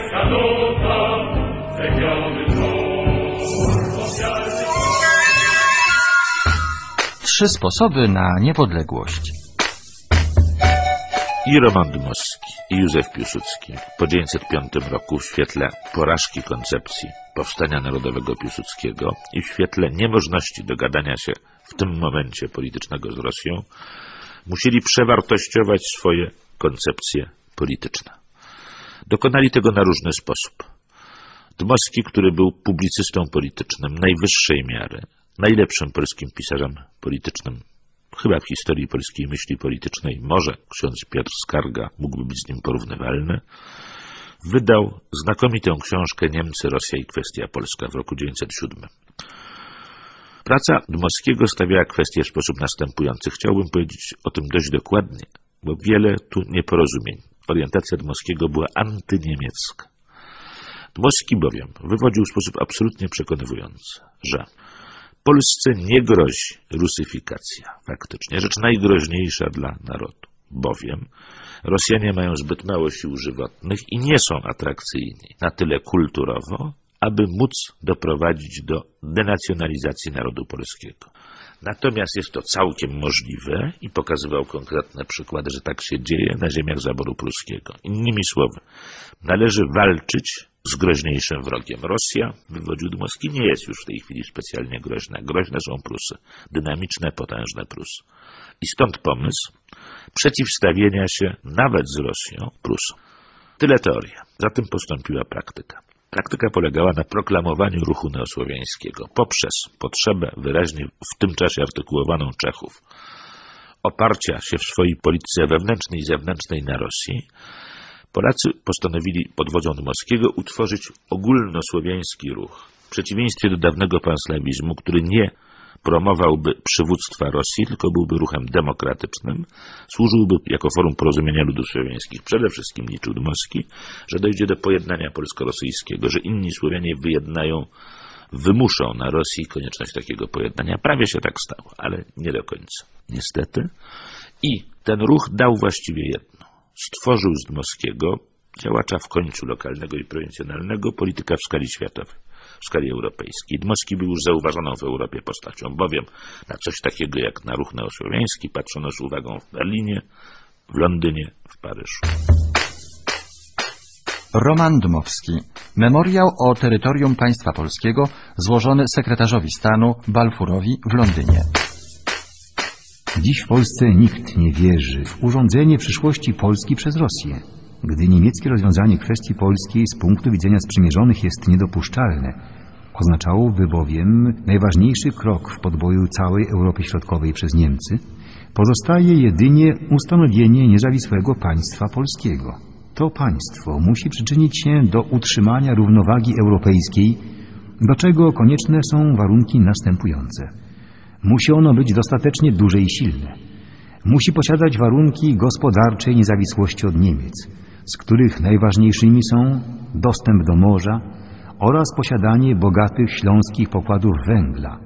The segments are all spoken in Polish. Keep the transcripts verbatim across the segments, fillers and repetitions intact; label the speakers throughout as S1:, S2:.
S1: Trzy sposoby na niepodległość.
S2: I Roman Dmowski, i Józef Piłsudski w tysiąc dziewięćset piątym roku w świetle porażki koncepcji powstania narodowego Piłsudskiego i w świetle niemożności dogadania się w tym momencie politycznego z Rosją musieli przewartościować swoje koncepcje polityczne. Dokonali tego na różny sposób. Dmowski, który był publicystą politycznym najwyższej miary, najlepszym polskim pisarzem politycznym, chyba w historii polskiej myśli politycznej, może ksiądz Piotr Skarga mógłby być z nim porównywalny, wydał znakomitą książkę Niemcy, Rosja i kwestia polska w roku dziewięćset siódmym. Praca Dmowskiego stawiała kwestię w sposób następujący. Chciałbym powiedzieć o tym dość dokładnie, bo wiele tu nieporozumień. Orientacja Dmowskiego była antyniemiecka. Dmowski bowiem wywodził w sposób absolutnie przekonywujący, że Polsce nie grozi rusyfikacja, faktycznie, rzecz najgroźniejsza dla narodu, bowiem Rosjanie mają zbyt mało sił żywotnych i nie są atrakcyjni na tyle kulturowo, aby móc doprowadzić do denacjonalizacji narodu polskiego. Natomiast jest to całkiem możliwe i pokazywał konkretne przykłady, że tak się dzieje na ziemiach zaboru pruskiego. Innymi słowy, należy walczyć z groźniejszym wrogiem. Rosja, wywodził Dmowski, nie jest już w tej chwili specjalnie groźna. Groźne są Prusy, dynamiczne, potężne Prusy. I stąd pomysł przeciwstawienia się nawet z Rosją Prusom. Tyle teoria. Za tym postąpiła praktyka. Praktyka polegała na proklamowaniu ruchu neosłowiańskiego poprzez potrzebę wyraźnie w tym czasie artykułowaną Czechów oparcia się w swojej polityce wewnętrznej i zewnętrznej na Rosji. Polacy postanowili pod wodzą Dmowskiego utworzyć ogólnosłowiański ruch. W przeciwieństwie do dawnego panslawizmu, który nie promowałby przywództwa Rosji, tylko byłby ruchem demokratycznym, służyłby jako forum porozumienia ludów słowiańskich. Przede wszystkim liczył Dmowski, że dojdzie do pojednania polsko-rosyjskiego, że inni Słowianie wyjednają, wymuszą na Rosji konieczność takiego pojednania. Prawie się tak stało, ale nie do końca, niestety. I ten ruch dał właściwie jedno. Stworzył z Dmowskiego, działacza w końcu lokalnego i prowincjonalnego, polityka w skali światowej, w skali europejskiej. Dmowski był już zauważoną w Europie postacią, bowiem na coś takiego jak na ruch neosłowiański patrzono z uwagą w Berlinie, w Londynie, w Paryżu.
S1: Roman Dmowski. Memoriał o terytorium państwa polskiego złożony sekretarzowi stanu Balfourowi w Londynie.
S3: Dziś w Polsce nikt nie wierzy w urządzenie przyszłości Polski przez Rosję. Gdy niemieckie rozwiązanie kwestii polskiej z punktu widzenia sprzymierzonych jest niedopuszczalne, oznaczałoby bowiem najważniejszy krok w podboju całej Europy Środkowej przez Niemcy, pozostaje jedynie ustanowienie niezawisłego państwa polskiego. To państwo musi przyczynić się do utrzymania równowagi europejskiej, do czego konieczne są warunki następujące. Musi ono być dostatecznie duże i silne. Musi posiadać warunki gospodarczej niezawisłości od Niemiec, z których najważniejszymi są dostęp do morza oraz posiadanie bogatych śląskich pokładów węgla.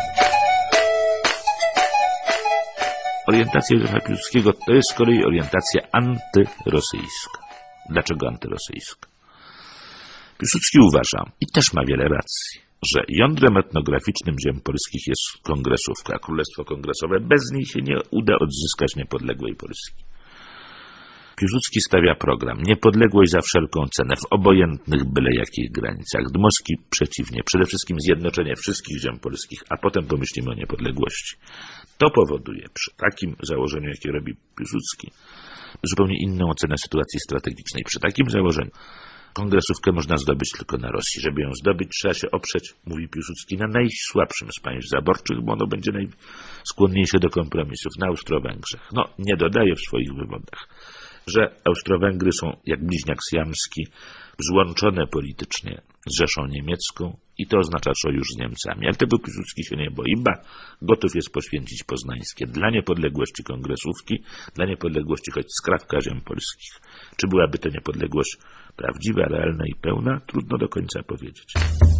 S2: Orientacja Józefa Piłsudskiego to jest z kolei orientacja antyrosyjska. Dlaczego antyrosyjska? Piłsudski uważa, i też ma wiele racji, że jądrem etnograficznym ziem polskich jest kongresówka, królestwo kongresowe. Bez niej się nie uda odzyskać niepodległej Polski. Piłsudski stawia program niepodległość za wszelką cenę, w obojętnych byle jakich granicach. Dmowski przeciwnie, przede wszystkim zjednoczenie wszystkich ziem polskich, a potem pomyślimy o niepodległości. To powoduje przy takim założeniu, jakie robi Piłsudski, zupełnie inną ocenę sytuacji strategicznej. Przy takim założeniu kongresówkę można zdobyć tylko na Rosji. Żeby ją zdobyć, trzeba się oprzeć, mówi Piłsudski, na najsłabszym z państw zaborczych, bo ono będzie najskłonniejsze do kompromisów, na Austro-Węgrzech. No, nie dodaje w swoich wywodach, że Austro-Węgry są jak bliźniak syamski, złączone politycznie z Rzeszą Niemiecką i to oznacza sojusz z Niemcami. Ale tego Piłsudski się nie boi, ba, gotów jest poświęcić poznańskie dla niepodległości kongresówki, dla niepodległości choć skrawka ziem polskich. Czy byłaby to niepodległość prawdziwa, realna i pełna? Trudno do końca powiedzieć.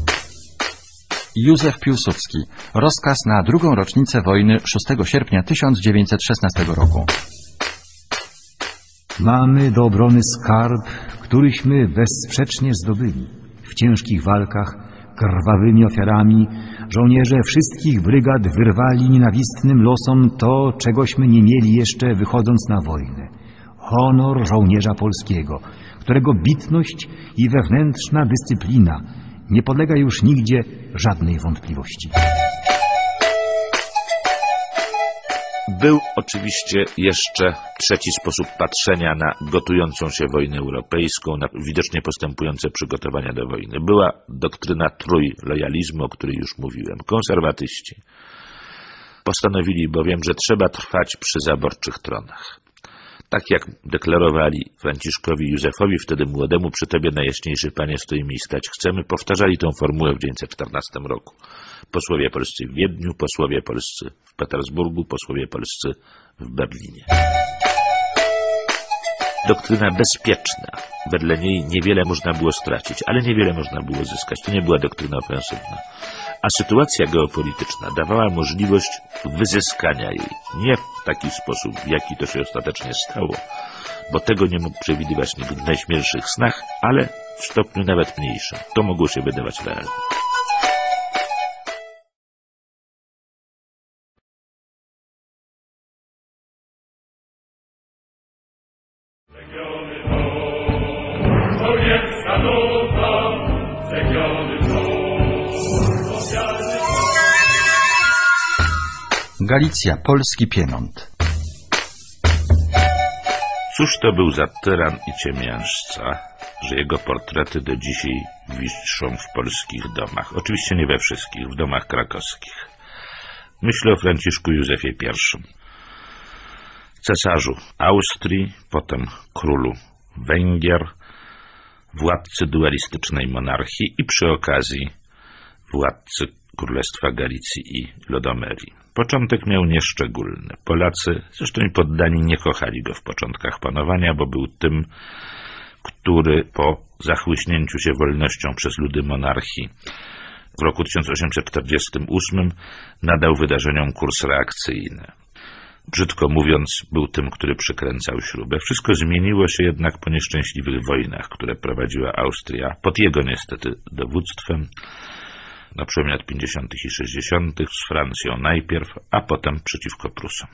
S1: Józef Piłsudski. Rozkaz na drugą rocznicę wojny szóstego sierpnia tysiąc dziewięćset szesnastego roku.
S3: Mamy do obrony skarb, któryśmy bezsprzecznie zdobyli. W ciężkich walkach, krwawymi ofiarami, żołnierze wszystkich brygad wyrwali nienawistnym losom to, czegośmy nie mieli jeszcze wychodząc na wojnę. Honor żołnierza polskiego, którego bitność i wewnętrzna dyscyplina nie podlega już nigdzie żadnej wątpliwości.
S2: Był oczywiście jeszcze trzeci sposób patrzenia na gotującą się wojnę europejską, na widocznie postępujące przygotowania do wojny. Była doktryna trójlojalizmu, o której już mówiłem. Konserwatyści postanowili bowiem, że trzeba trwać przy zaborczych tronach. Tak jak deklarowali Franciszkowi Józefowi, wtedy młodemu: przy Tobie, najjaśniejszy Panie, stoimy i stać chcemy, powtarzali tę formułę w tysiąc dziewięćset czternastym roku. Posłowie polscy w Wiedniu, posłowie polscy w Petersburgu, posłowie polscy w Berlinie. Doktryna bezpieczna. Wedle niej niewiele można było stracić, ale niewiele można było zyskać. To nie była doktryna ofensywna. A sytuacja geopolityczna dawała możliwość wyzyskania jej. Nie w taki sposób, w jaki to się ostatecznie stało, bo tego nie mógł przewidywać nikt w najśmielszych snach, ale w stopniu nawet mniejszym. To mogło się wydawać realne.
S1: Galicja, polski Piemont.
S2: Cóż to był za tyran i ciemiężca, że jego portrety do dzisiaj wiszą w polskich domach. Oczywiście nie we wszystkich, w domach krakowskich. Myślę o Franciszku Józefie pierwszym, cesarzu Austrii, potem królu Węgier, władcy dualistycznej monarchii i przy okazji władcy Królestwa Galicji i Lodomerii. Początek miał nieszczególny. Polacy, zresztą i poddani, nie kochali go w początkach panowania, bo był tym, który po zachłyśnięciu się wolnością przez ludy monarchii w roku tysiąc osiemset czterdziestym ósmym nadał wydarzeniom kurs reakcyjny. Brzydko mówiąc, był tym, który przykręcał śrubę. Wszystko zmieniło się jednak po nieszczęśliwych wojnach, które prowadziła Austria, pod jego niestety dowództwem, na przełomie lat pięćdziesiątych i sześćdziesiątych, z Francją najpierw, a potem przeciwko Prusom.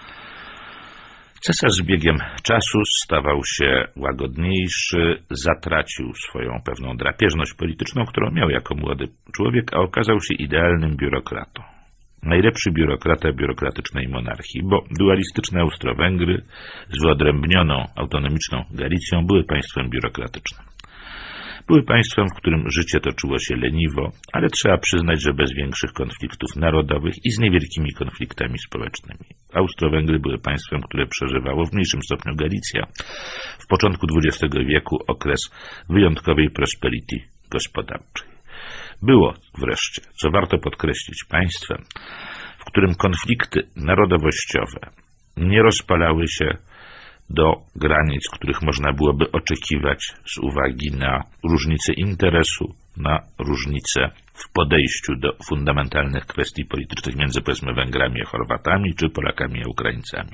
S2: Cesarz z biegiem czasu stawał się łagodniejszy, zatracił swoją pewną drapieżność polityczną, którą miał jako młody człowiek, a okazał się idealnym biurokratą. Najlepszy biurokrata biurokratycznej monarchii, bo dualistyczne Austro-Węgry z wyodrębnioną, autonomiczną Galicją były państwem biurokratycznym. Były państwem, w którym życie toczyło się leniwo, ale trzeba przyznać, że bez większych konfliktów narodowych i z niewielkimi konfliktami społecznymi. Austro-Węgry były państwem, które przeżywało, w mniejszym stopniu Galicja, w początku dwudziestego wieku okres wyjątkowej prosperity gospodarczej. Było wreszcie, co warto podkreślić, państwem, w którym konflikty narodowościowe nie rozpalały się do granic, których można byłoby oczekiwać z uwagi na różnice interesu, na różnice w podejściu do fundamentalnych kwestii politycznych między, powiedzmy, Węgrami a Chorwatami, czy Polakami a Ukraińcami.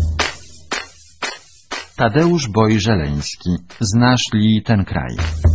S1: Tadeusz Boj-Żeleński. Znasz li ten kraj?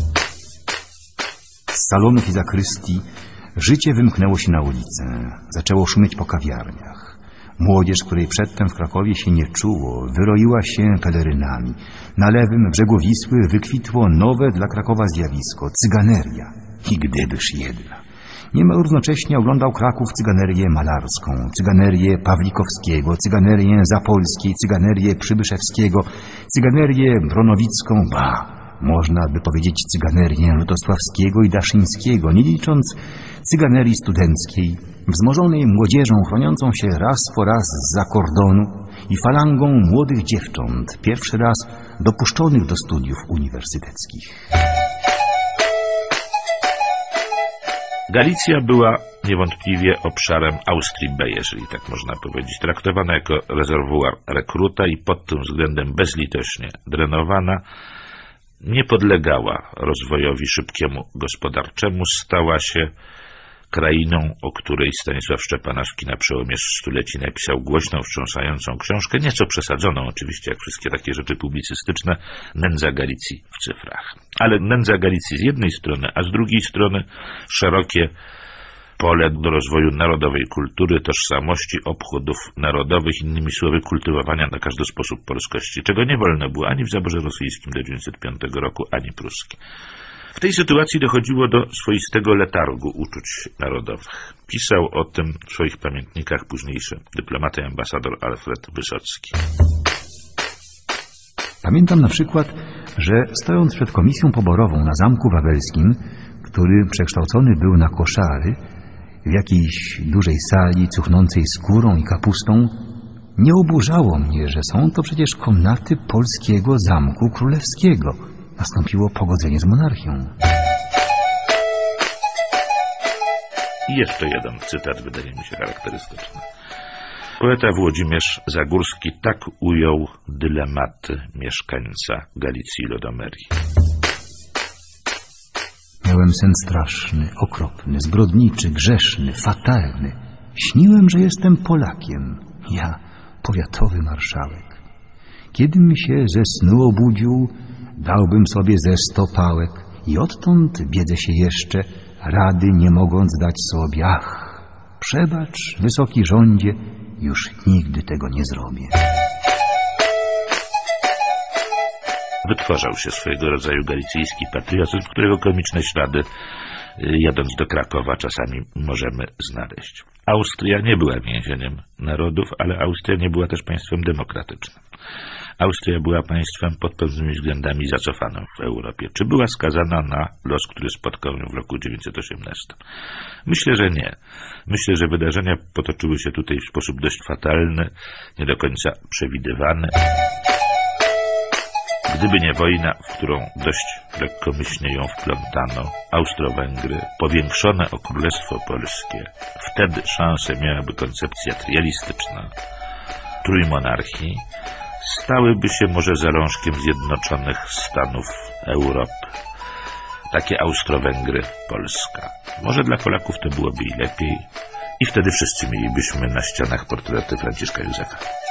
S3: Z salonów i zakrystii życie wymknęło się na ulicę. Zaczęło szumieć po kawiarniach. Młodzież, której przedtem w Krakowie się nie czuło, wyroiła się pelerynami. Na lewym brzegu Wisły wykwitło nowe dla Krakowa zjawisko – cyganeria. I gdybyż jedna. Niemal równocześnie oglądał Kraków cyganerię malarską, cyganerię Pawlikowskiego, cyganerię Zapolskiej, cyganerię Przybyszewskiego, cyganerię Bronowicką, ba, można by powiedzieć cyganerię Lutosławskiego i Daszyńskiego, nie licząc cyganerii studenckiej, wzmożonej młodzieżą chroniącą się raz po raz zza kordonu i falangą młodych dziewcząt, pierwszy raz dopuszczonych do studiów uniwersyteckich.
S2: Galicja była niewątpliwie obszarem Austrii B, jeżeli tak można powiedzieć, traktowana jako rezerwuar rekruta i pod tym względem bezlitośnie drenowana. Nie podlegała rozwojowi szybkiemu gospodarczemu, stała się krainą, o której Stanisław Szczepanowski na przełomie stuleci napisał głośną, wstrząsającą książkę, nieco przesadzoną oczywiście, jak wszystkie takie rzeczy publicystyczne, Nędza Galicji w cyfrach. Ale nędza Galicji z jednej strony, a z drugiej strony szerokie pole do rozwoju narodowej kultury, tożsamości, obchodów narodowych, innymi słowy kultywowania na każdy sposób polskości, czego nie wolno było ani w zaborze rosyjskim do tysiąc dziewięćset piątego roku, ani pruskim. W tej sytuacji dochodziło do swoistego letargu uczuć narodowych. Pisał o tym w swoich pamiętnikach późniejszy dyplomata i ambasador Alfred Wysocki.
S3: Pamiętam na przykład, że stojąc przed komisją poborową na Zamku Wawelskim, który przekształcony był na koszary, w jakiejś dużej sali cuchnącej skórą i kapustą, nie oburzało mnie, że są to przecież komnaty polskiego Zamku Królewskiego. Nastąpiło pogodzenie z monarchią.
S2: I jeszcze jeden cytat wydaje mi się charakterystyczny. Poeta Włodzimierz Zagórski tak ujął dylematy mieszkańca Galicji i Lodomerii.
S3: Miałem sen straszny, okropny, zbrodniczy, grzeszny, fatalny. Śniłem, że jestem Polakiem. Ja, powiatowy marszałek. Kiedym się ze snu obudził, dałbym sobie ze sto pałek i odtąd biedzę się jeszcze, rady nie mogąc dać sobie. Ach, przebacz, wysoki rządzie, już nigdy tego nie zrobię.
S2: Wytwarzał się swojego rodzaju galicyjski patriotyzm, którego komiczne ślady, jadąc do Krakowa, czasami możemy znaleźć. Austria nie była więzieniem narodów, ale Austria nie była też państwem demokratycznym. Austria była państwem pod pewnymi względami zacofanym w Europie. Czy była skazana na los, który spotkał ją w roku tysiąc dziewięćset osiemnastym? Myślę, że nie. Myślę, że wydarzenia potoczyły się tutaj w sposób dość fatalny, nie do końca przewidywany. Gdyby nie wojna, w którą dość lekkomyślnie ją wplątano, Austro-Węgry, powiększone o Królestwo Polskie, wtedy szansę miałaby koncepcja trialistyczna trójmonarchii, stałyby się może zalążkiem Zjednoczonych Stanów Europy. Takie Austro-Węgry, Polska. Może dla Polaków to byłoby i lepiej i wtedy wszyscy mielibyśmy na ścianach portrety Franciszka Józefa.